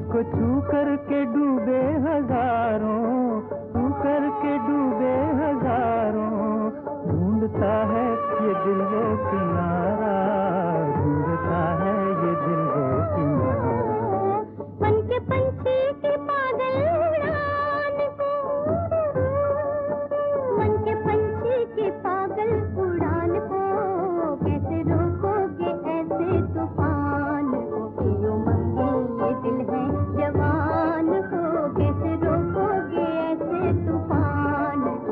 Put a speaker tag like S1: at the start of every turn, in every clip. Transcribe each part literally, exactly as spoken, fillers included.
S1: तुझको छू करके डूबे हजारों, छू करके डूबे हजारों, ढूंढता है ये दिल वो किनारा, ढूंढता है ये दिल वो किनारा।
S2: मन के पंछी की पागल उड़ान को, मन के पंछी की पागल उड़ान को, कैसे रोकोगे ऐसे तूफान को, यो मंगी ये दिल है जवान को, कैसे रोकोगे ऐसे तूफान को।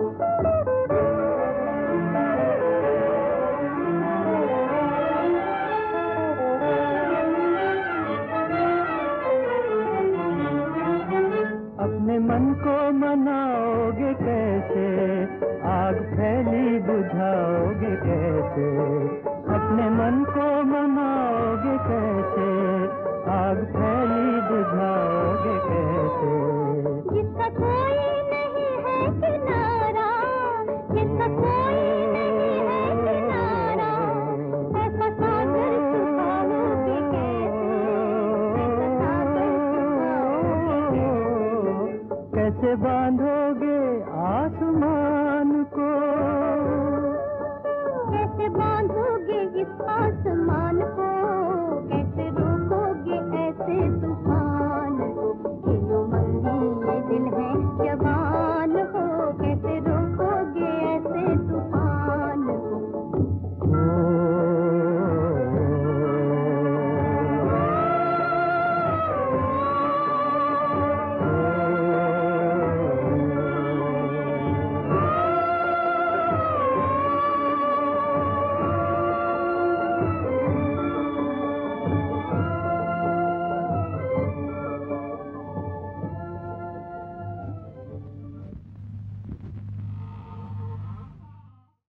S1: अपने मन को मनाओगे कैसे, आग फैली बुझाओगे कैसे, अपने मन को मनाओगे कैसे, आग फैली बुझाओगे कैसे।
S2: जिसका कोई नहीं है किनारा, जिसका कोई नहीं है किनारा, ऐसा सागर सुखाओगे कैसे, ऐसा सागर सुखाओगे कैसे।
S1: कैसे बांधोगे आसमान को,
S2: कैसे बांधोगे इस आसमान को, कैसे रोकोगे ऐसे तूफान।